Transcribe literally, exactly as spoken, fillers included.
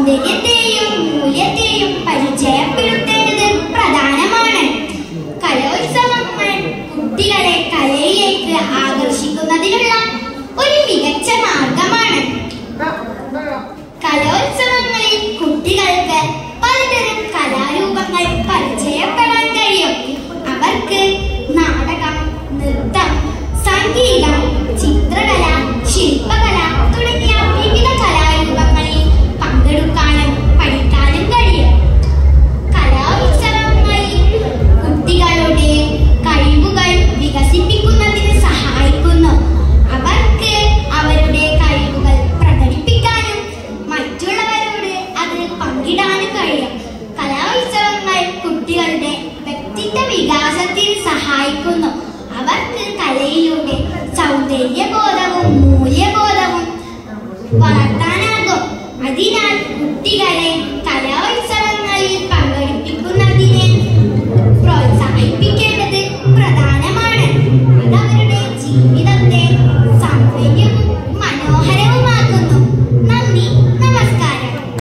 സൗന്ദര്യത്തെയും മൂല്യത്തെയും പരിചയപ്പെടുത്തേണ്ടത് പ്രധാനമാണ്. കലോത്സവങ്ങൾ കുട്ടികളെ കലയിലേക്ക് ആകർഷിക്കുന്നതിനുള്ള ഒരു മികച്ച മാർഗമാണ്. കലോത്സവങ്ങളിൽ കുട്ടികൾക്ക് പലതരം കലാരൂപങ്ങൾ പരിചയപ്പെടാൻ കഴിയും. അവർക്ക് നാടകം, നൃത്തം, സംഗീതം, ചിത്രകല, ശില്പകല തുടങ്ങിയ വിവിധ കലാരൂപങ്ങളിൽ പങ്കെടുക്കാനും പഠിക്കാനും കഴിയും. കലോത്സവങ്ങളിൽ കുട്ടികളുടെ കഴിവുകൾ വികസിപ്പിക്കുന്നതിന് സഹായിക്കുന്നു. അവർക്ക് അവരുടെ കഴിവുകൾ പ്രകടിപ്പിക്കാനും മറ്റുള്ളവരോട് അത് പങ്കിടാനും കഴിയും. കലോത്സവങ്ങൾ കുട്ടികളുടെ വ്യക്തിത്വ വികാസത്തിന് സഹായിക്കുന്നു. അവർക്ക് കലയിലൂടെ സൗന്ദര്യബോധം